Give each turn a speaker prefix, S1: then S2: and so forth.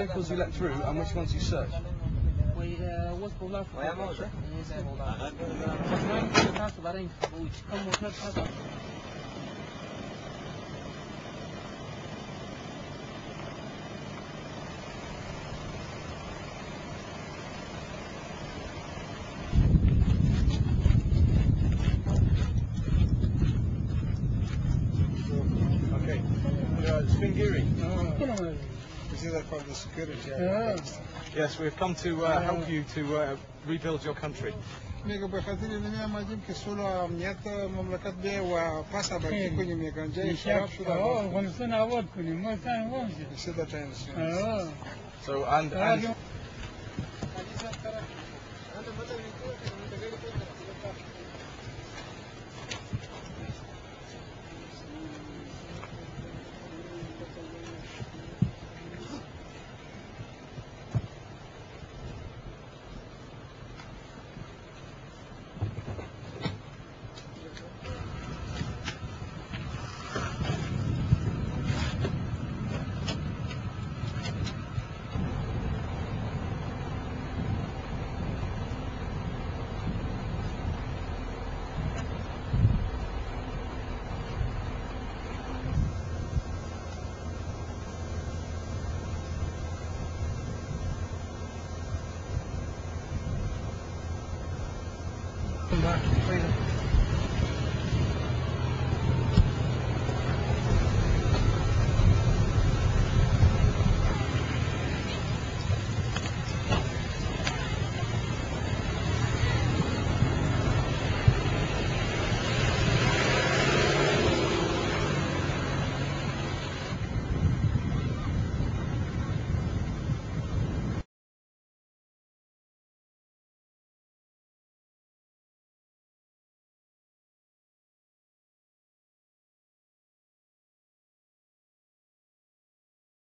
S1: vehicles you let through and which ones you searched? Okay. Spingiri.
S2: Is that for the security?
S1: Yes, we've come to help you to rebuild your country.
S2: Mega بخاطر إني ما جيب كسولة أمنيات مملكة بيه وفاسا بكي كوني ميكان جاي شراب شو
S3: ونسنا أود كوني ما كان وامشي.
S2: سيدا تانس.
S1: So and
S2: Right.